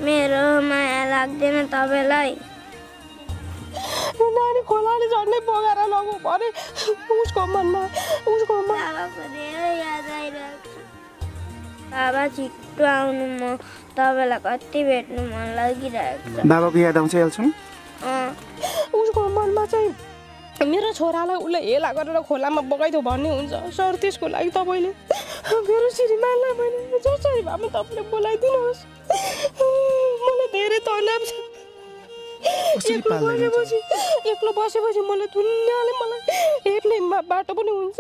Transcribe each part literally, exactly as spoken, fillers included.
मेरो माया लाग्दैन तपाईलाई नानी खोलाले झन्डै बगाएर लगु भने उसको मनमा उसको बाबाको धेरै याद आइरहेको छ बाबा छिट्टो आउनु म तपाईलाई कति भेट्नु मन लागिरहेको छ बाबाको याद आउँछ एल्सन उसको मनमा चाहिँ मेरो छोरालाई उसले हेला गरेर खोलामा बगाइदियो भन्ने हुन्छ सर त्यसको लागि तपाईँले मेरो श्रीमानलाई भने जसरी भए पनि तपाईँले बोलाइदिनुहोस् मलाई धेरै तनाव छ एक्लो बसेपछि एक्लो बसेपछि मलाई दुनियाँले मलाई हेर्ने बाटो पनि हुन्छ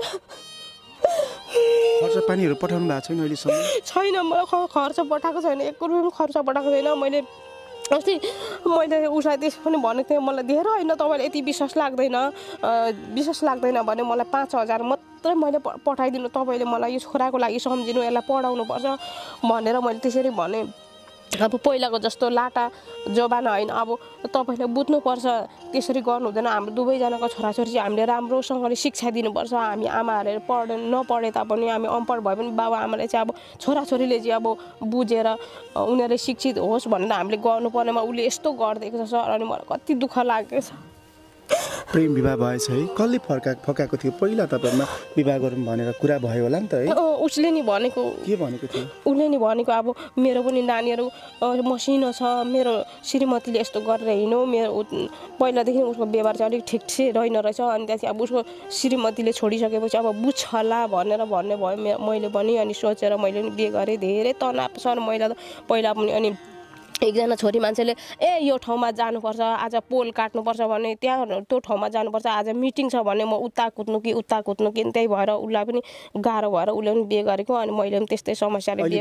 खर्च पानीहरू पठाउनु भएको छैन अहिलेसम्म छैन मलाई खर्च पठाएको छैन एक रुपियाँ खर्च पठाएको छैन मैले अस्ति मैले उसलाई त्यसो पनि भनेको थिएँ मलाई धेरै होइन तपाईँलाई यति विश्वास लाग्दैन विश्वास लाग्दैन भने मलाई पाँच हजार मात्रै मैले पठाइदिनु तपाईँले मलाई यो छोराको लागि सम्झिनु यसलाई पढाउनुपर्छ भनेर मैले त्यसरी भने अब पहिलाको जस्तो लाटा जमाना होइन अब तपाईँले बुझ्नुपर्छ त्यसरी गर्नु हुँदैन हाम्रो दुवैजनाको छोराछोरी चाहिँ हामीले राम्रोसँगले शिक्षा दिनुपर्छ हामी आमाहरूले पढ नपढे तापनि हामी अनपढ भए पनि बाबा आमाले चाहिँ अब छोराछोरीले चाहिँ अब बुझेर उनीहरूले शिक्षित होस् भनेर हामीले गर्नुपर्नेमा उसले यस्तो गरिदिएको छ सर अनि मलाई कति दुःख लागेको छ प्रेम विवाह भएछ है कसले फर्का फकाएको थियो पहिला तपाईँमा विवाह गरौँ भनेर कुरा भयो होला नि त है उसले नि भनेको के भनेको थियो उसले नि भनेको अब मेरो पनि नानीहरू मसिनो छ मेरो श्रीमतीले यस्तो गरेर हिँड्नु मेरो पहिलादेखि उसको व्यवहार चाहिँ अलिक ठिक ठिक रहेन रहेछ अनि त्यहाँदेखि अब उसको श्रीमतीले छोडिसकेपछि अब बुझ्छ होला भनेर भन्ने भयो मैले पनि अनि सोचेर मैले पनि बिहे गरेँ धेरै तनाव सर मैले त पहिला पनि अनि एकजना छोरी मान्छेले ए यो ठाउँमा जानुपर्छ आज पोल काट्नुपर्छ भने त्यहाँ त्यो ठाउँमा जानुपर्छ आज मिटिङ छ भने म उता कुद्नु कि उता कुद्नु कि त्यही भएर उसलाई पनि गाह्रो भएर उसले पनि बिहे गरेको अनि मैले पनि त्यस्तै समस्याले बिहे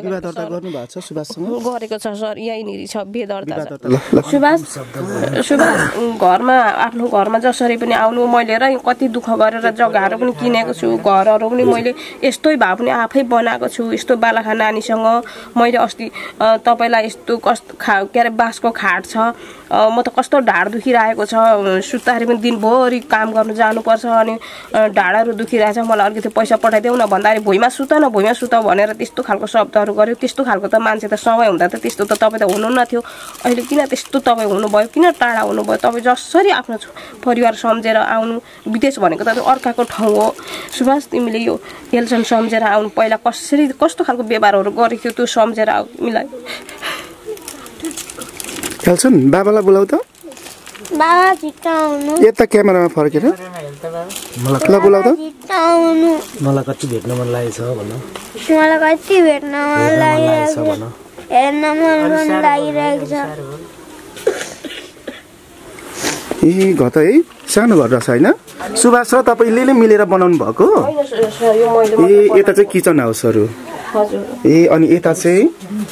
गरेको छ सर यहीँनिर छ बिहे दर्ता सुभाष सुभाष घरमा आफ्नो घरमा जसरी पनि आउनु मैले र कति दुःख गरेर जग्गाहरू पनि किनेको छु घरहरू पनि मैले यस्तै भए पनि आफै बनाएको छु यस्तो बालाखा नानीसँग मैले अस्ति तपाईँलाई यस्तो कस्तो खा के अरे बाँसको खाट छ म त कस्तो ढाड दुखिरहेको छ सुत्दाखेरि पनि दिनभरि काम गर्नु जानुपर्छ अनि ढाडहरू दुखिरहेछ मलाई अलिकति पैसा पठाइदेऊ न भन्दाखेरि भुइँमा सुत न भुइँमा सुत भनेर त्यस्तो खालको शब्दहरू गर्यो त्यस्तो खालको त मान्छे त समय हुँदा त त्यस्तो त तपाईँ त हुनु न थियो अहिले किन त्यस्तो तपाईँ हुनुभयो किन टाढा हुनुभयो तपाईँ जसरी आफ्नो परिवार सम्झेर आउनु विदेश भनेको त अर्काको ठाउँ हो सुभाष तिमीले यो हेल्सन सम्झेर आउनु पहिला कसरी कस्तो खालको व्यवहारहरू गरेको थियो त्यो सम्झेर आऊ तिमीलाई हेल्सन बाबालाई बोलाऊ त बाबा छिट्टो आउनु यता क्यामेरामा फर्केर मलाई बोलाऊ त मलाई कति भेट्न मन लागेछ भन्नु मलाई कति भेट्न मन लागिरहेको छ हेर्न मन लागिरहेको छ ए घट है सानो घर रहेछ होइन सुभाष र तपाईँले मिलेर बनाउनु भएको ए यता चाहिँ किचन हाउसहरू ए अनि यता चाहिँ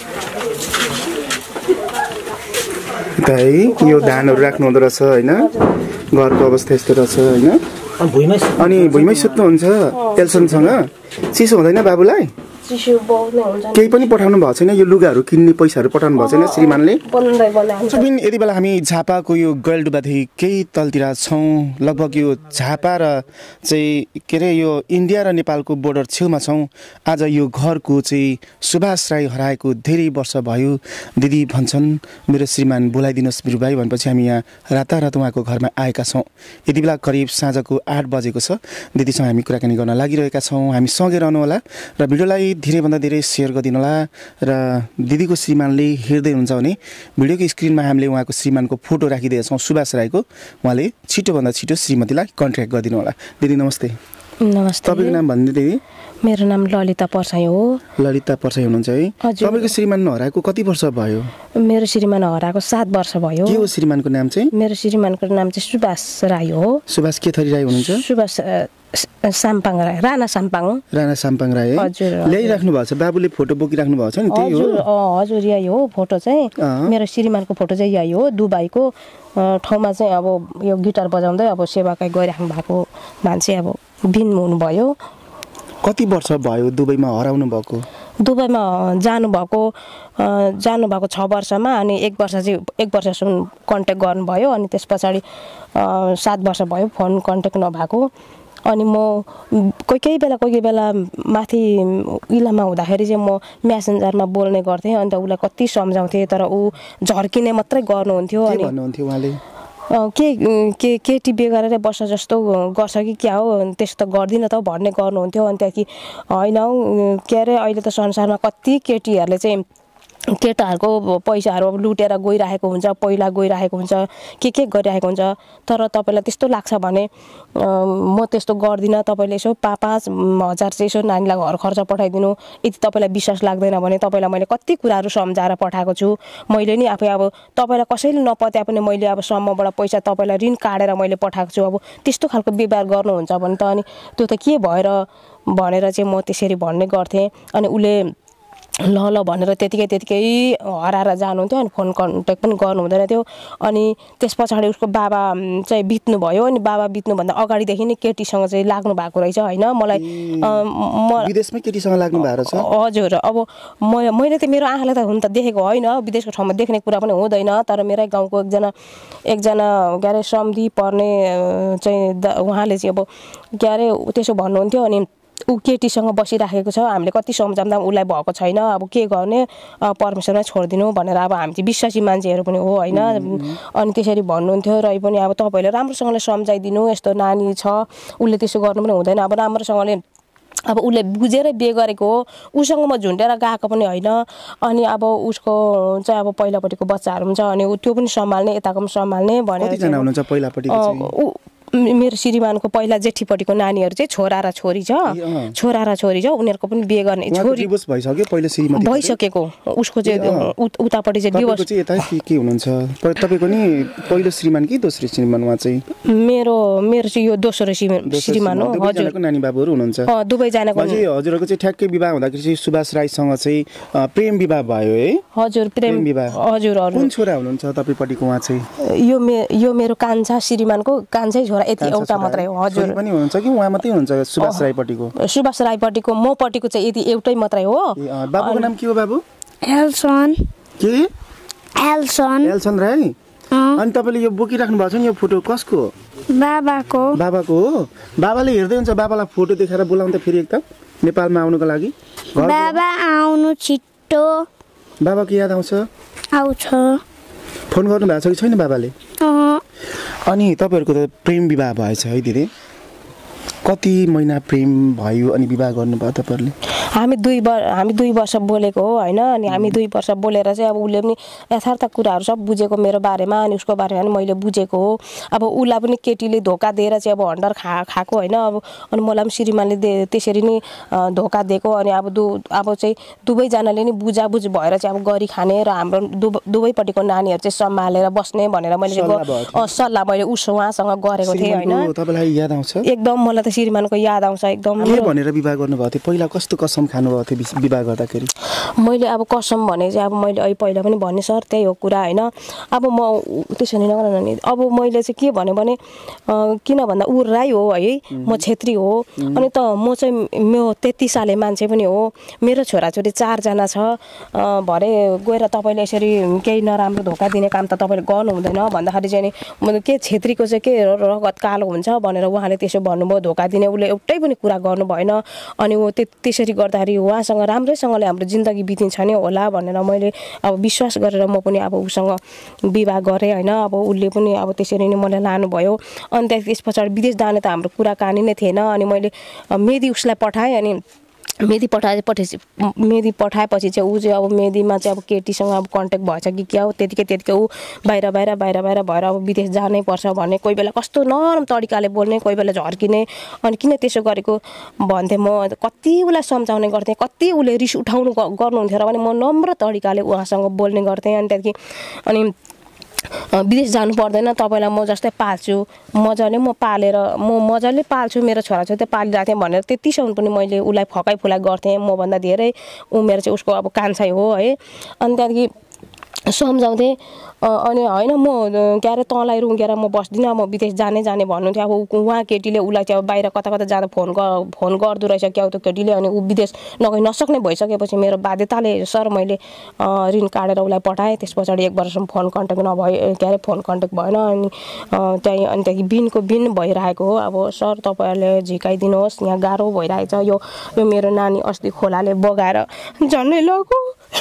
है यो धानहरू राख्नु हुँदो रहेछ होइन घरको अवस्था यस्तो रहेछ होइन अनि भुइँमै सुत्नुहुन्छ एल्सनसँग चिसो हुँदैन बाबुलाई केही पनि पठाउनु भएको छैन यो लुगाहरू किन्ने पैसाहरू पठाउनु भएको छैन श्रीमानले यति बेला हामी झापाको यो गैलडुबादेखि केही तलतिर छौँ लगभग यो झापा र चाहिँ के अरे यो इन्डिया र नेपालको बोर्डर छेउमा छौँ आज यो घरको चाहिँ सुभाष राई हराएको धेरै वर्ष भयो दिदी भन्छन् मेरो श्रीमान बोलाइदिनुहोस् मेरो भाइ भनेपछि हामी यहाँ रातारात उहाँको घरमा आएका छौँ यति बेला करिब साँझको आठ बजेको छ दिदीसँग हामी कुराकानी गर्न लागिरहेका छौँ हामी सँगै रहनु होला र भिडियोलाई धेरैभन्दा धेरै सेयर गरिदिनु होला र दिदीको श्रीमानले हेर्दै हुनुहुन्छ भने भिडियोको स्क्रिनमा हामीले उहाँको श्रीमानको फोटो राखिदिएका छौँ सुभाष राईको उहाँले छिटोभन्दा छिटो श्रीमतीलाई कन्ट्याक्ट गरिदिनु होला दिदी नमस्ते नमस्ते तपाईँको नाम भन्नु दिदी मेरो नाम ललिता पर्साई हो ललिता पर्साई हुनुहुन्छ है तपाईँको श्रीमान हराएको कति वर्ष भयो मेरो श्रीमान हराएको सात वर्ष भयो के हो श्रीमानको नाम चाहिँ मेरो श्रीमानको नाम चाहिँ सुभाष राई हो सुभाष के थरी राई हुनुहुन्छ सुभाष साम्पाङ राई राणा साम्पाङ राणा साम्पाङ राई हजुर ल्याइराख्नु भएको छ बाबुले फोटो बोकिराख्नु भएको छ नि त्यही हो हजुर यही हो फोटो चाहिँ मेरो श्रीमानको फोटो चाहिँ यही हो दुबईको ठाउँमा चाहिँ अब यो गिटार बजाउँदै अब सेवाकाई गरिराख्नु भएको मान्छे अब बिन हुनुभयो कति वर्ष भयो दुबईमा हराउनु भएको दुबईमा जानुभएको जानुभएको छ वर्षमा अनि एक वर्ष चाहिँ एक वर्षसम्म कन्ट्याक्ट गर्नुभयो अनि त्यस पछाडि सात वर्ष भयो फोन कन्ट्याक्ट नभएको अनि म कोही कोही बेला कोही कोही बेला माथि इलाममा हुँदाखेरि चाहिँ म म्यासेन्जरमा बोल्ने गर्थेँ अन्त उसलाई कति सम्झाउँथेँ तर ऊ झर्किने मात्रै गर्नुहुन्थ्यो अनि भन्नुहुन्थ्यो उहाँले के के केटी बिहे गरेर बस्छ जस्तो गर्छ कि क्या हो त्यस्तो त गर्दिनँ त भन्ने गर्नुहुन्थ्यो अनि त्यहाँदेखि होइन हौ के अरे अहिले त संसारमा कति केटीहरूले चाहिँ केटाहरूको पैसाहरू अब लुटेर गइरहेको हुन्छ पहिला गइरहेको हुन्छ के के गरिरहेको हुन्छ तर तपाईँलाई त्यस्तो लाग्छ भने म त्यस्तो गर्दिनँ तपाईँले यसो पा पाँच हजार चाहिँ यसो नानीलाई घर खर्च पठाइदिनु यदि तपाईँलाई विश्वास लाग्दैन भने तपाईँलाई मैले कति कुराहरू सम्झाएर पठाएको छु मैले नि आफै अब तपाईँलाई कसैले नपत्या पनि मैले अब सम्मबाट पैसा तपाईँलाई ऋण काटेर मैले पठाएको छु अब त्यस्तो खालको व्यवहार गर्नुहुन्छ भने त अनि त्यो त के भएर भनेर चाहिँ म त्यसरी भन्ने गर्थेँ अनि उसले ल ल भनेर त्यतिकै त्यतिकै हराएर जानुहुन्थ्यो अनि फोन कन्ट्याक्ट पनि गर्नु हुँदैन थियो अनि त्यस पछाडि उसको बाबा चाहिँ बित्नु भयो अनि बाबा बित्नुभन्दा अगाडिदेखि नै केटीसँग चाहिँ लाग्नु भएको रहेछ होइन मलाई विदेशमै केटीसँग लाग्नु भएको छ हजुर अब म मैले त मेरो आँखाले त हुन त देखेको होइन विदेशको ठाउँमा देख्ने कुरा पनि हुँदैन तर मेरै गाउँको एकजना एकजना के अरे सम्धि पर्ने चाहिँ उहाँले चाहिँ अब के अरे त्यसो भन्नुहुन्थ्यो अनि ऊ केटीसँग बसिराखेको छ हामीले कति सम्झाउँदा उसलाई भएको छैन अब के गर्ने परमेश्वरलाई छोडिदिनु भनेर अब हामी चाहिँ विश्वासी मान्छेहरू पनि हो होइन अनि त्यसरी भन्नुहुन्थ्यो र पनि अब तपाईँहरूले राम्रोसँगले सम्झाइदिनु यस्तो नानी छ उसले त्यसो गर्नु पनि हुँदैन अब राम्रोसँगले अब उसले बुझेर बिहे गरेको हो उसँग म झुन्डेर गएको पनि होइन अनि अब उसको चाहिँ अब पहिलापट्टिको बच्चाहरू पनि छ अनि त्यो पनि सम्हाल्ने यताको पनि सम्हाल्ने भनेर मेरो श्रीमानको पहिला जेठीपट्टिको नानीहरू चाहिँ छोरा र छोरी छ छोरा र छोरी छ उनीहरूको पनि बिहे गर्ने छोरी भइसक्यो पहिला श्रीमती भइसकेको उसको चाहिँ उतापट्टि चाहिँ डिभोर्स चाहिँ यता के के हुनुहुन्छ तपाईको नि पहिलो श्रीमान कि दोस्रो श्रीमान उहाँ चाहिँ मेरो मेरो चाहिँ यो दोस्रो श्रीमान हो हजुरको नानी बाबुहरू हुनुहुन्छ अ दुवै जनाको चाहिँ हजुरको चाहिँ ठ्याक्कै विवाह हुँदाखेरि चाहिँ सुभाष राईसँग चाहिँ प्रेम विवाह भयो है हजुर प्रेम विवाह हजुर कुन छोरा हुनुहुन्छ तपाईपट्टिको उहाँ चाहिँ यो यो मेरो कान्छा श्रीमानको कान्छै छोरा यति एउटा मात्रै हो हजुर पनि हुनुहुन्छ कि उहाँ मात्रै हुनुहुन्छ सुभाष राईपट्टिको सुभाष राईपट्टिको म पट्टिको चाहिँ यति एउटै मात्रै हो बाबुको नाम के हो बाबु एल्सन के एल्सन एल्सन राई अनि तपाईले यो बोकिराख्नु भएको छ नि यो फोटो कसको बाबाको बाबाको हो बाबाले हेर्दै हुन्छ बाबालाई फोटो देखाएर बोलाउँदा फेरि एकदम नेपालमा आउनको लागि बाबा आउनु छिट्टो बाबाको याद आउँछ आउँछ फोन गर्नु भएको छ कि छैन बाबाले अनि तपाईहरुको त प्रेम विवाह भएछ है दिदी कति महिना प्रेम भयो अनि विवाह गर्नुभयो तपाईहरुले हामी दुई हामी दुई वर्ष बोलेको हो हैन अनि हामी दुई वर्ष बोलेर चाहिँ अब उले पनि यथार्थ कुराहरु सब बुझेको मेरो बारेमा अनि उसको बारेमा पनि मैले बुझेको हो अब उलाई पनि केटीले धोका दिएर चाहिँ अब हन्डर खा खाको हैन अब अनि मलाई पनि श्रीमानले त्यसरी नै धोका दिएको अनि अब दु अब चाहिँ दुवै जनाले नि बुझा बुझ भएर चाहिँ अब गरी खाने र हाम्रो दुवैपट्टिको नानीहरु चाहिँ सम्हालेर बस्ने भनेर मैले सल्लाह मैले उस उहाँसँग गरेको थिए हैन तपाईलाई याद आउँछ एकदम मलाई त श्रीमानको याद आउँछ एकदम के भनेर विवाह गर्नुभएको थियो पहिला कस्तो कसम खानु भएको थियो विवाह गर्दाखेरि मैले अब कसम भने चाहिँ अब मैले अहिले पहिला पनि भने सर त्यही हो कुरा हैन अब म त्यसो नि नगर्नु नि अब मैले चाहिँ के भने भने किन भन्दा उ राई हो है म क्षेत्री हो अनि त म चाहिँ म तेत्तीस साले मान्छे पनि हो मेरो छोराछोरी चार जना छ भरे गएर तपाईले यसरी केही नराम्रो धोका दिने काम त तपाईले गर्नु हुँदैन भन्दाखेरि चाहिँ नि के क्षेत्रीको चाहिँ के रगत कालो हुन्छ भनेर उहाँले त्यसो भन्नुभयो धोका दिने उले एउटै पनि कुरा गर्नु भएन अनि उ त्यसरी गर्दाखेरि उहाँसँग राम्रैसँगले हाम्रो जिन्दगी बितिन्छ नि होला भनेर मैले अब विश्वास गरेर म पनि अब उसँग विवाह गरे हैन अब उले पनि अब त्यसरी नै मलाई लानु भयो अनि त्यसपछि विदेश जाने त हाम्रो कुराकानी नै थिएन अनि मैले मेदी उसलाई पठाएँ अनि मेदी पठाए पठाएपछि मेदी पठाएपछि चाहिँ उ चाहिँ अब मेदीमा चाहिँ अब केटीसँग अब कन्ट्याक्ट भएछ कि क्या हो त्यतिकै त्यतिकै उ बाहिर बाहिर बाहिर बाहिर भएर अब विदेश जानै पर्छ भन्ने कोही बेला कस्तो नरम तरिकाले बोल्ने कोही बेला झर्किने अनि किन त्यसो गरेको भन्थे म कति उलाई सम्झाउने गर्थे कति उले रिस उठाउनु गर्नुहुन्थ्यो र पनि म नम्र तरिकाले उहाँसँग बोल्ने गर्थे अनि त्यहाँदेखि अनि विदेश जानु पर्दैन तपाईलाई म जस्तै पाल्छु मजाले म पालेर म मजाले पाल्छु मेरो छोराछोरी त पालिरहेको थिएँ भनेर त्यतिसम्म पनि मैले उलाई फकाइ फुलाइ गर्थेँ म भन्दा धेरै उमेर चाहिँ उसको अब कान्छै हो है अनि त्यहाँदेखि सम्झाउँथेँ अनि होइन म के अरे तँलाई रुँगेर म बस्दिनँ म विदेश जाने जाने भन्नुहुन्थ्यो अब उहाँ केटीले उसलाई चाहिँ अब बाहिर कता कता जाँदा फोन फोन गर्दो रहेछ क्या त्यो केटीले अनि ऊ विदेश नगइ नसक्ने भइसकेपछि मेरो बाध्यताले सर मैले ऋण काटेर उसलाई पठाएँ। त्यस पछाडि एक वर्षसम्म फोन कन्ट्याक्ट नभए के अरे फोन कन्ट्याक्ट भएन अनि त्यहीँ अनि त्यहाँदेखि बिनको बिन भइरहेको हो। अब सर तपाईँहरूले झिकाइदिनुहोस् यहाँ गाह्रो भइरहेको छ। यो यो मेरो नानी अस्ति खोलाले बगाएर झन्डै लग्यो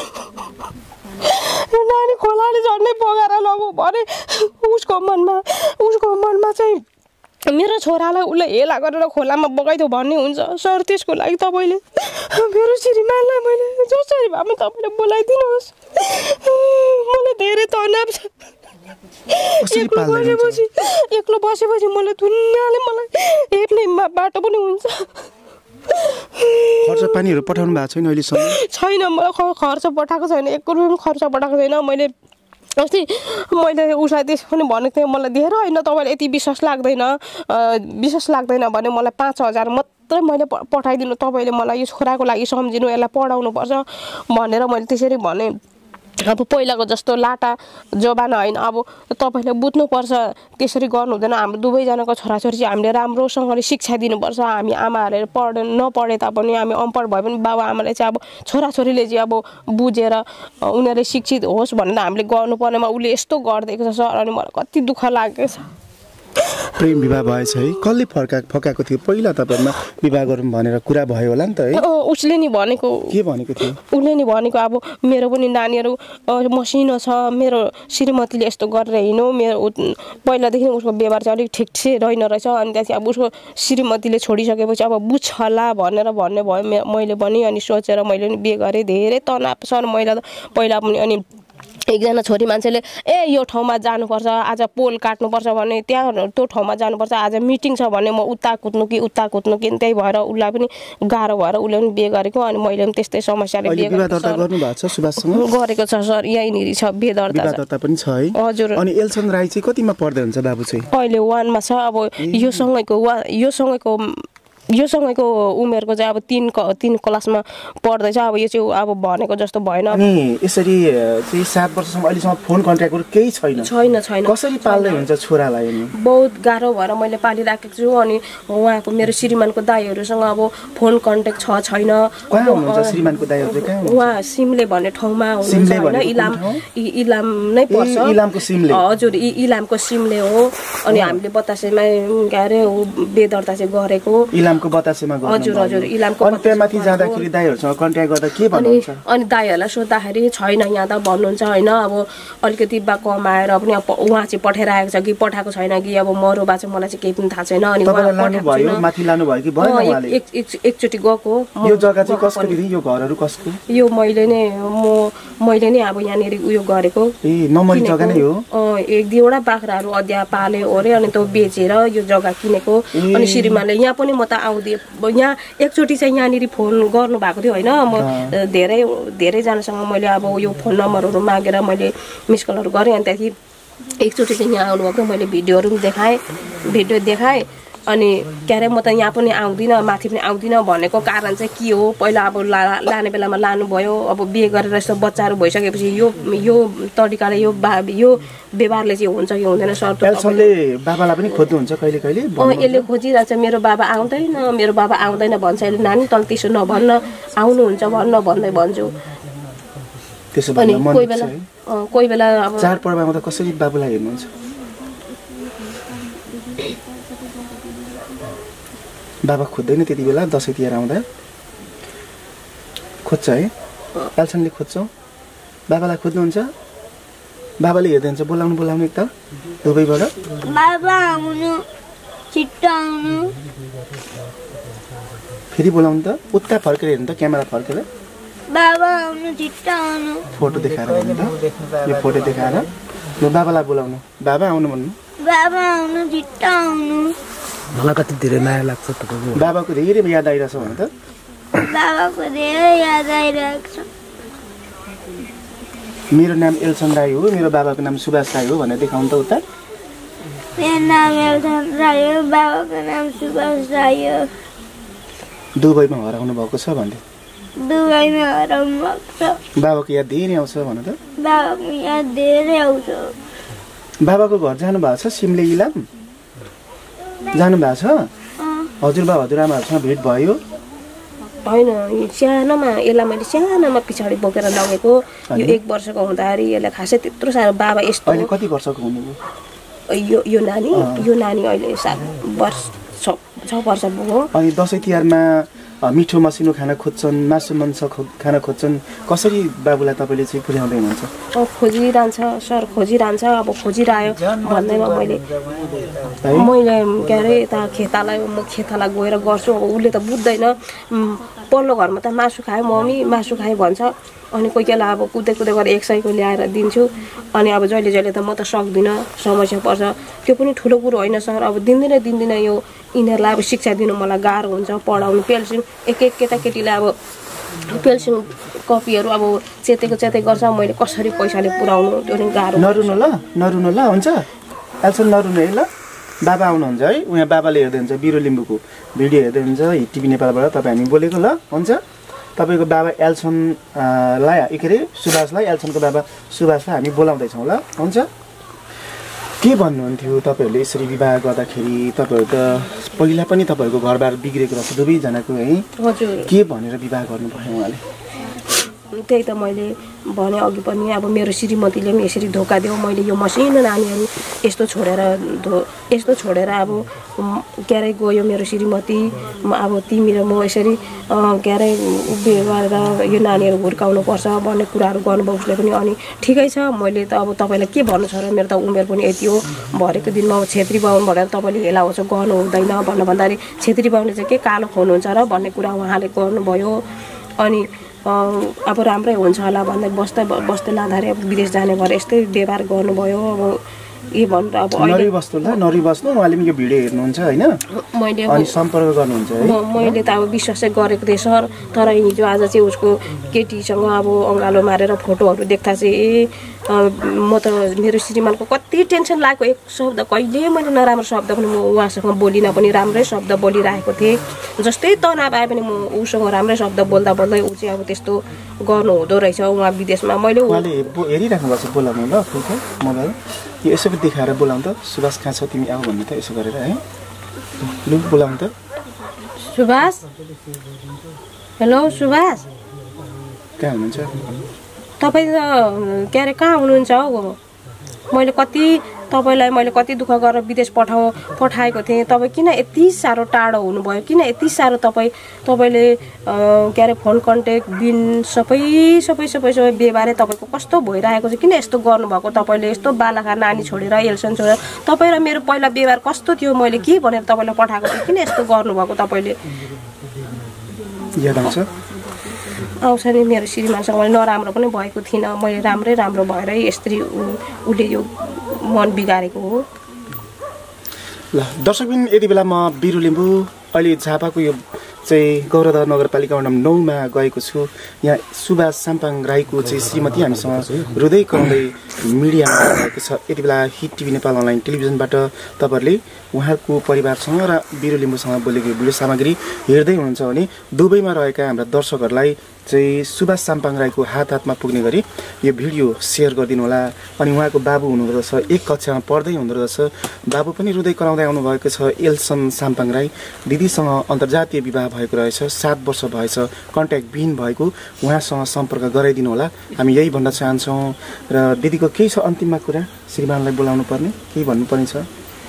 नानी खोलाले झन्डै बगाएर लग्यो भने उसको मनमा उसको मनमा चाहिँ मेरो छोरालाई उसले हेला गरेर खोलामा बगाइदियो भन्ने हुन्छ। सर त्यसको लागि तपाईँले मेरो श्रीमानलाई मैले जसरी भए पनि तपाईँले बोलाइदिनुहोस्। मलाई धेरै तनाव छ। एक्लो बसेपछि एक्लो बसेपछि मलाई दुनियाँले मलाई हेर्ने बाटो पनि हुन्छ। खर्च पानीहरू पठाउनु भएको छैन अहिलेसम्म? छैन, मलाई खर्च पठाएको छैन, एक रुपियाँ पनि खर्च पठाएको छैन। मैले अस्ति मैले उसलाई त्यसो पनि भनेको थिएँ मलाई धेरै होइन तपाईँलाई यति विश्वास लाग्दैन विश्वास लाग्दैन भने मलाई पाँच हजार मात्रै मैले पठाइदिनु, तपाईँले मलाई यो छोराको लागि सम्झिनु, यसलाई पढाउनुपर्छ भनेर मैले त्यसरी भने। अब पहिलाको जस्तो लाटा जमाना होइन, अब तपाईँले बुझ्नुपर्छ त्यसरी गर्नु हुँदैन। हाम्रो दुवैजनाको छोराछोरी चाहिँ हामीले राम्रोसँगले शिक्षा दिनुपर्छ। हामी आमाहरूले पढ नपढे तापनि हामी अनपढ भए पनि बाबा आमाले चाहिँ अब छोराछोरीले चाहिँ अब बुझेर उनीहरूले शिक्षित होस् भनेर हामीले गर्नुपर्नेमा उसले यस्तो गरिदिएको छ सर। अनि मलाई कति दुःख लागेको छ। प्रेम विवाह भएछ है? कसले फर्का फकाएको थियो पहिला तपाईँमा विवाह गरौँ भनेर कुरा भयो होला नि त है? उसले नि भनेको। के भनेको थियो? उसले नि भनेको अब मेरो पनि नानीहरू मसिनो छ, मेरो श्रीमतीले यस्तो गरेर हिँड्नु, मेरो पहिलादेखि उसको व्यवहार चाहिँ अलिक ठिक ठिक रहेन रहेछ। अनि त्यहाँदेखि अब उसको श्रीमतीले छोडिसकेपछि अब बुझ्छ होला भनेर भन्ने भयो मैले पनि। अनि सोचेर मैले पनि बिहे गरेँ। धेरै तनाव सर मैले त पहिला पनि। अनि एकजना छोरी मान्छेले ए यो ठाउँमा जानुपर्छ, आज पोल काट्नुपर्छ भने त्यहाँ त्यो ठाउँमा जानुपर्छ, आज मिटिङ छ भने म उता कुद्नु कि उता कुद्नु कि, त्यही भएर उसलाई पनि गाह्रो भएर उसले पनि बिहे गरेको। अनि मैले पनि त्यस्तै समस्याले बिहे गरेको छ सर। यहीँनिर छ बिहे दर्ता पनि छ है? हजुर। अनि एल्सन राई चाहिँ कतिमा पढ्दै हुन्छ बाबु चाहिँ? अहिले वानमा छ। अब यो सँगैको वा यो सँगैको यो सँगैको उमेरको चाहिँ अब तीन तीन क्लासमा पढ्दैछ। अब यो चाहिँ अब भनेको जस्तो भएन। अनि यसरी चाहिँ सात वर्षसम्म अहिलेसम्म फोन कन्ट्याक्टहरू केही छैन? छैन छैन। कसरी पाल्दै हुन्छ छोरालाई? अनि बहुत गाह्रो भएर मैले पालिराखेको छु। अनि उहाँको मेरो श्रीमानको दाइहरूसँग अब फोन कन्ट्याक्ट छ छैन। कहाँ हुनुहुन्छ श्रीमानको दाइहरू चाहिँ? कहाँ? उहाँ सिमले भन्ने ठाउँमा हुनुहुन्छ होइन, इलाम इलाम नै पर्छ। इलामको सिमले? हजुर, इलामको सिमले हो। अनि हामीले बतासेमा के अरे बिहे दर्ता चाहिँ गरेको। इलामको बतासेमा गर्नु? हजुर हजुर, इलामको। अनि त्यहाँमाथि जाँदाखेरि दाइहरूसँग कन्ट्याक्ट गर्दा के भन्नुहुन्छ? अनि दाइहरूलाई सोद्धाखेरि छैन यहाँ त भन्नुहुन्छ होइन। अब अलिकति बा कमाएर पनि उहाँ चाहिँ पठाइरहेको छ कि पठाएको छैन कि अब मरो बा चाहिँ मलाई चाहिँ केही पनि थाहा छैन। अनि माथि लानु भयो कि भएन? एकचोटि गएको। यो जग्गा चाहिँ कसको? यो घरहरू कसको? यो मैले नै म मैले नै अब यहाँनिर उयो गरेको। ए नमरी जग्गा नै हो? एक दुईवटा बाख्राहरू अध्या पाले ओरे अनि त्यो बेचेर यो जग्गा किनेको। अनि श्रीमानले यहाँ पनि म त आउँदै यहाँ एकचोटि चाहिँ यहाँनिर फोन गर्नु भएको थियो होइन। म धेरै धेरैजनासँग मैले अब यो फोन नम्बरहरू मागेर मैले मिस कलहरू गरेँ। अनि त्यहाँदेखि एकचोटि चाहिँ यहाँ आउनुभएको, मैले भिडियोहरू पनि देखाएँ भिडियो देखाएँ। अनि के अरे म त यहाँ पनि आउँदिनँ माथि पनि आउँदिनँ भनेको कारण चाहिँ के हो, पहिला अब ला लाने बेलामा लानुभयो। अब बिहे गरेर यस्तो बच्चाहरू भइसकेपछि यो यो तरिकाले यो बा यो व्यवहारले चाहिँ हुन्छ कि हुँदैन सर? एल्सनले बाबालाई पनि खोज्नुहुन्छ कहिले कहिले? अँ यसले खोजिरहेको छ, मेरो बाबा आउँदैन मेरो बाबा आउँदैन भन्छ। अहिले नानी तल त्यसो नभन्न, आउनुहुन्छ भन्न भन्दै भन्छु। अनि कोही बेला कोही बेला अब चाडपर्वमा त कसरी बाबुलाई हेर्नुहुन्छ? बाबा खोज्दैन त्यति बेला दसैँ तिहार आउँदा? खोज्छ है? एल्सनले खोज्छ? बाबालाई खोज्नुहुन्छ? बाबाले हेरिदिन्छ? बोलाउनु बोलाउनु एकताल दुबईबाट? बाबा आउनु, छिट्टो आउनु। फेरि बोलाउनु त, उता फर्केर हेर्नु त, क्यामेरा फर्केर। बाबा आउनु, छिट्टो आउनु। फोटो देखाएर हेर्नु त, यो फोटो देखाएर ल बाबालाई बोलाउनु। बाबा आउनु भन्नु। बाबा आउनु, छिट्टो आउनु। मलाई कति धेरै माया लाग्छ तपाईँको। बाबाको धेरै याद आइरहेछ भने त? बाबाको धेरै याद आइरहेको छ। मेरो नाम एल्सन राई हो, मेरो बाबाको नाम सुभाष राई हो भनेर देखाउनु त उता। मेरो नाम एल्सन राई हो, बाबाको नाम सुभाष राई हो। दुबईमा हराउनु भएको छ भन्दै? दुबईमा हराउनु भएको छ। बाबाको याद धेरै आउँछ भन त। बाबाको याद धेरै आउँछ। बाबाको घर जानु भएको छ सिमले इलाम जानु भएको छ? हजुरबा हजुरआमाहरूसँग भेट भयो? होइन, सानोमा यसलाई मैले सानोमा पछाडि बोकेर लगेको। यो एक वर्षको हुँदाखेरि यसलाई खासै त्यत्रो साह्रो बाबा यस्तो। अहिले कति वर्षको हुनुभयो? यो यो नानी यो नानी अहिले सात वर्ष छ छ वर्ष पुग्यो। अनि दसैँ तिहारमा मिठो मसिनो खाना खोज्छन्, मासु मांस खाना खोज्छन्, कसरी बाबुलाई तपाईँले चाहिँ पुर्याउँदै हुनुहुन्छ? अब खोजिरहन्छ सर, खोजिरहन्छ। अब खोजिरह्यो भन्दैमा मैले मैले के अरे यता खेतालाई म खेतालाई गएर गर्छु। अब उसले त बुझ्दैन। पल्लो घरमा त मासु खायो मम्मी मासु खायो भन्छ। अनि कोही बेला अब कुदै कुदै गरेर एक सयको ल्याएर दिन्छु। अनि अब जहिले जहिले त म त सक्दिनँ, समस्या पर्छ। त्यो पनि ठुलो कुरो होइन सर। अब दिनदिनै दिनदिनै यो यिनीहरूलाई अब शिक्षा दिनु मलाई गाह्रो हुन्छ, पढाउनु। पेन्सिल एक एक केटाकेटीलाई अब पेन्सिल कपीहरू अब चेतेको चेते गर्छ। मैले कसरी पैसाले पुऱ्याउनु त्यो पनि गाह्रो। नरुनु ल नरुनु ल हुन्छ एल्सन नरुनु है ल। बाबा आउनुहुन्छ है, उहाँ बाबाले हेर्दै हुन्छ बिरु लिम्बूको भिडियो हेर्दै हुन्छ हिट टिभी नेपालबाट तपाईँ हामी बोलेको ल हुन्छ। तपाईँको बाबा एल्सनलाई के अरे सुभाषलाई एल्सनको बाबा सुभाषलाई हामी बोलाउँदैछौँ ल हुन्छ। के भन्नुहुन्थ्यो तपाईँहरूले यसरी विवाह गर्दाखेरि? तपाईँहरू त पहिला पनि तपाईँहरूको घरबार बिग्रेको रहेछ दुवैजनाको है? हजुर। के भनेर विवाह गर्नुभयो उहाँले? त्यही त मैले भने अघि पनि अब मेरो श्रीमतीले पनि यसरी धोका दियो। मैले यो मसिनो नानीहरू यस्तो छोडेर धो यस्तो छोडेर अब के अरे गयो मेरो श्रीमती। अब तिमी र म यसरी के अरे उभियो गरेर यो नानीहरू हुर्काउनुपर्छ भन्ने कुराहरू गर्नुभयो उसले पनि। अनि ठिकै छ, मैले त अब तपाईँलाई के भन्नु छ र, मेरो त उमेर पनि यति हो। भरेको दिनमा अब छेत्री बाहुन भनेर तपाईँले हेला होछ गर्नु हुँदैन भन्नु भन्दाखेरि छेत्री बाहुनले चाहिँ के कालो खुवाउनुहुन्छ र भन्ने कुरा उहाँले गर्नुभयो। अनि अब राम्रै हुन्छ होला भन्दै बस्दै बस्दै लाँदाखेरि अब विदेश जाने भएर यस्तै व्यवहार गर्नुभयो। अब के भनेर अब नरिबस्नु ल नरिबस्नु। उहाँले पनि यो भिडियो हेर्नुहुन्छ होइन? मैले अनि सम्पर्क गर्नुहुन्छ है? मैले त अब विश्वासै गरेको थिएँ सर। तर हिजो आज चाहिँ उसको केटीसँग अब अँगालो मारेर फोटोहरू देख्दा चाहिँ म त मेरो श्रीमानको कति टेन्सन लागेको। एक शब्द कहिले मैले नराम्रो शब्द पनि म उहाँसँग बोलिनँ पनि, राम्रै शब्द बोलिरहेको थिएँ। जस्तै तनाव आए पनि म उसँग राम्रै शब्द बोल्दा बोल्दै ऊ चाहिँ अब त्यस्तो गर्नु हुँदो रहेछ उहाँ विदेशमा। मैले उहाँले हेरिराख्नु भएको छ बोलाउनु ल फुलको मलाई यो यसो देखाएर बोलाउनु त। सुभाष कहाँ छ तिमी आऊ भन्नु त यसो गरेर है लु बोलाउनु त। सुभाष, हेलो सुभाष, कहाँ हुनुहुन्छ तपाईँ त के अरे कहाँ हुनुहुन्छ हौ? मैले कति तपाईँलाई मैले कति दुःख गरेर विदेश पठाउ पठाएको थिएँ। तपाईँ किन यति साह्रो टाढो हुनुभयो? किन यति साह्रो तपाईँ तपाईँले के अरे फोन कन्ट्याक्ट दिन सबै सबै सबै सबै व्यवहारै तपाईँको कस्तो भइरहेको छ? किन यस्तो गर्नुभएको? तपाईँले यस्तो बालाखा नानी छोडेर एल्सन छोडेर तपाईँ र मेरो पहिला व्यवहार कस्तो थियो? मैले के भनेर तपाईँलाई पठाएको थिएँ? किन यस्तो गर्नुभएको तपाईँले? याद आउँछ? आउँछ नि। मेरो श्रीमानसँग मैले नराम्रो पनि भएको थिइनँ। मैले राम्रै राम्रो भएरै यसरी उसले यो मन बिगारेको हो। ल दर्शकबिन यति बेला म बिरु लिम्बू अहिले झापाको यो चाहिँ गौरवधार नगरपालिका वडा नौमा गएको छु। यहाँ सुभाष साम्पाङ राईको चाहिँ श्रीमती हामीसँग हृदय कराउँदै मिडियामा भएको छ। यति बेला हिट टिभी नेपाल अनलाइन टेलिभिजनबाट तपाईँहरूले उहाँको परिवारसँग र बिरु लिम्बूसँग बोलेको भिडियो सामग्री हेर्दै हुनुहुन्छ भने दुबईमा रहेका हाम्रा दर्शकहरूलाई चाहिँ सुभाष साम्पाङ राईको हात हातमा पुग्ने गरी यो भिडियो सेयर गरिदिनु होला। अनि उहाँको बाबु हुनुहुँदो रहेछ, एक कक्षामा पढ्दै हुँदो रहेछ। बाबु पनि हृदय कराउँदै आउनुभएको छ। एल्सन साम्पाङ राई दिदीसँग अन्तर्जातीय विवाह भएको रहेछ, सात वर्ष भएछ कन्ट्याक्ट विहीन भएको। उहाँसँग सम्पर्क गराइदिनु होला हामी यही भन्न चाहन्छौँ। र दिदीको केही छ अन्तिममा कुरा श्रीमानलाई बोलाउनु पर्ने केही भन्नुपर्ने छ?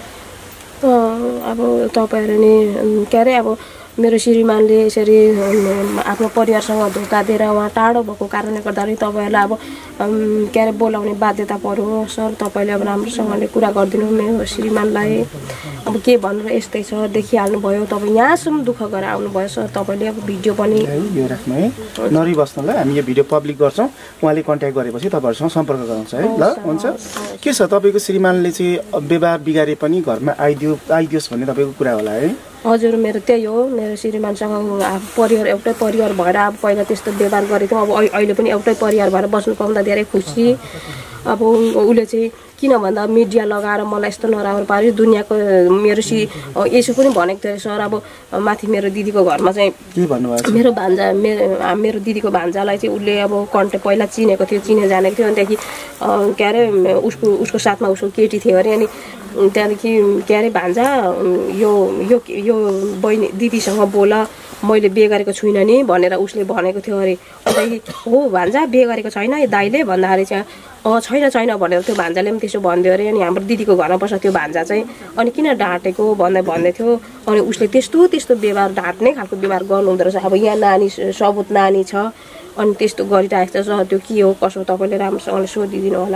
अब तपाईँहरू नि के अरे अब मेरो श्रीमानले यसरी आफ्नो परिवारसँग धोका दिएर उहाँ टाढो भएको कारणले गर्दाखेरि तपाईँहरूलाई अब के अरे बोलाउने बाध्यता पर्यो सर। तपाईँले अब राम्रोसँगले कुरा गरिदिनु मेरो श्रीमानलाई। अब के भनेर यस्तै छ देखिहाल्नुभयो। तपाईँ यहाँसम्म दुःख गरेर आउनुभयो सर। तपाईँले अब भिडियो पनि यो राख्नु है नरिबस्नुलाई हामी यो भिडियो पब्लिक गर्छौँ। उहाँले कन्ट्याक्ट गरेपछि तपाईँहरूसँग सम्पर्क गराउँछ है ल हुन्छ। के छ तपाईँको श्रीमानले चाहिँ व्यवहार बिगारे पनि घरमा आइदियो आइदियोस् भन्ने तपाईँको कुरा होला है? हजुर मेरो त्यही हो। मेरो श्रीमानसँग अब परिवार एउटै परिवार भएर अब पहिला त्यस्तो व्यवहार गरेको थियौँ। अब अहिले पनि एउटै परिवार भएर बस्नु पाउँदा धेरै खुसी। अब उसले चाहिँ किन भन्दा मिडिया लगाएर मलाई यस्तो नराम्रो पार्यो दुनियाँको मेरो सि यसो पनि भनेको थियो सर अब माथि मेरो दिदीको घरमा चाहिँ के भन्नुभएको छ मेरो भान्जा मेरो मेरो दिदीको भान्जालाई चाहिँ उसले अब कन्टे पहिला चिनेको थियो चिने जानेको थियो अनि त्यहाँदेखि के अरे उसको उसको साथमा उसको केटी थियो अरे अनि त्यहाँदेखि के अरे भान्जा यो यो यो बहिनी दिदीसँग बोल मैले बिहे गरेको छुइनँ नि भनेर उसले भनेको थियो अरे अन्तखेरि हो भान्जा बिहे गरेको छैन दाइले भन्दाखेरि चाहिँ अँ छैन छैन भनेर त्यो भान्जाले पनि त्यसो भनिदियो अरे अनि हाम्रो दिदीको घरमा बस्छ त्यो भान्जा चाहिँ अनि किन डाँटेको भन्दै भन्दै थियो अनि उसले त्यस्तो त्यस्तो व्यवहार डाँट्ने खालको व्यवहार गर्नु हुँदो रहेछ अब यहाँ नानी सबुत नानी छ अनि त्यस्तो गरिरहेको छ त्यो के हो कसो तपाईँले राम्रोसँगले सोधिदिनु होला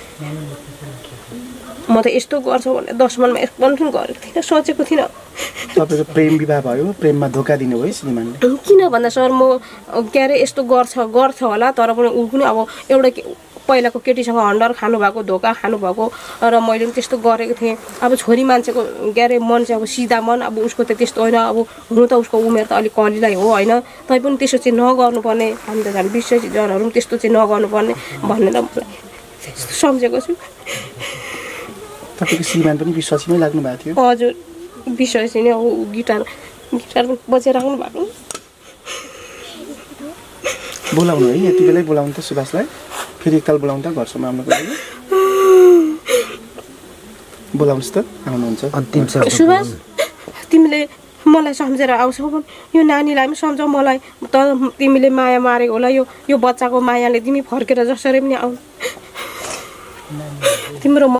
म त यस्तो गर्छ भने दस मनमा एक्सप्लेन पनि गरेको थिइनँ सोचेको थिइनँ तपाईँको प्रेम विवाह भयो प्रेममा धोका दिनुभयो श्रीमानले किन भन्दा सर म के अरे यस्तो गर्छ गर्छ होला तर पनि ऊ पनि अब एउटा पहिलाको केटीसँग हन्डर खानुभएको धोका खानुभएको र मैले पनि त्यस्तो गरेको थिएँ अब छोरी मान्छेको के अरे मन चाहिँ अब सिधा मन अब उसको त त्यस्तो होइन अब हुनु त उसको उमेर त अलिक कलिलाई हो होइन तैपनि त्यसो चाहिँ नगर्नुपर्ने हामी त झन् विश्वासीजनहरू पनि त्यस्तो चाहिँ नगर्नुपर्ने भनेर मलाई सम्झेको छु तपाईँको श्रीमान पनि विश्वासीमै लाग्नु भएको थियो हजुर विश्वासी नै हो गिटार गिटार पनि बजाइराख्नु भएको बोलाउनु है यति बेलै बोलाउनु त सुभाषलाई फेरि एकताल बोलाउनु त घरसम्म आउनुको लागि बोलाउनुहोस् त आउनुहुन्छ अन्तिम सुभाष तिमीले मलाई सम्झेर आउँछौ भने यो नानीलाई पनि सम्झाउ मलाई त तिमीले माया मारेको होला यो यो बच्चाको मायाले तिमी फर्केर जसरी पनि आऊ तिम्रो